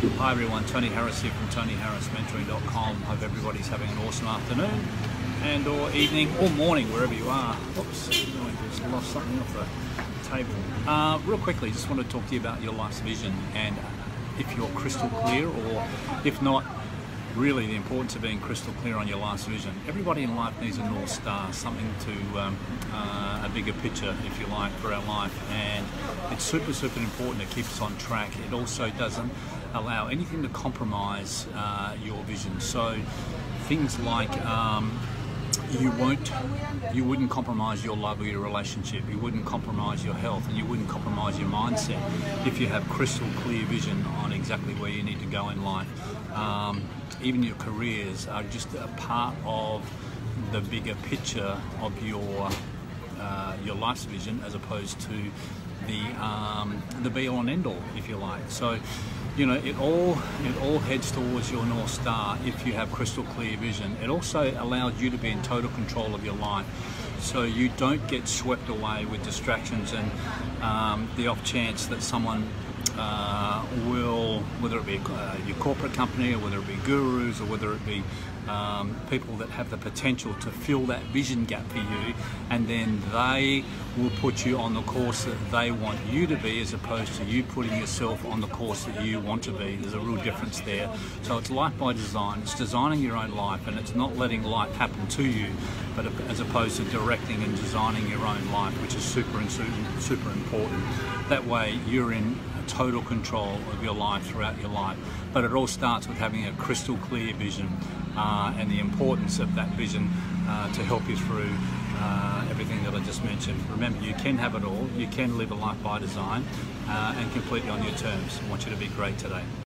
Hi everyone, Tony Harris here from TonyHarrisMentoring.com. Hope everybody's having an awesome afternoon and or evening or morning wherever you are. Oops, I just lost something off the table. Real quickly, just want to talk to you about your life's vision and if you're crystal clear, or if not, really the importance of being crystal clear on your life's vision. Everybody in life needs a North Star, something to a bigger picture, if you like, for our life, and it's super important to keep us on track. It also doesn't allow anything to compromise your vision. So things like you wouldn't compromise your love or your relationship, you wouldn't compromise your health, and you wouldn't compromise your mindset if you have crystal clear vision on exactly where you need to go in life. Even your careers are just a part of the bigger picture of your life's vision, as opposed to the be all and end all, if you like. So you know, it all heads towards your North Star if you have crystal clear vision. It also allows you to be in total control of your life, so you don't get swept away with distractions and the off chance that someone will, whether it be your corporate company, or whether it be gurus, or whether it be people that have the potential to fill that vision gap for you, and then they will put you on the course that they want you to be, as opposed to you putting yourself on the course that you want to be. There's a real difference there. So it's life by design. It's designing your own life, and it's not letting life happen to you, but as opposed to directing and designing your own life, which is super important. That way you're in total control of your life throughout your life. But it all starts with having a crystal clear vision and the importance of that vision to help you through everything that I just mentioned. Remember, you can have it all. You can live a life by design and completely on your terms. I want you to be great today.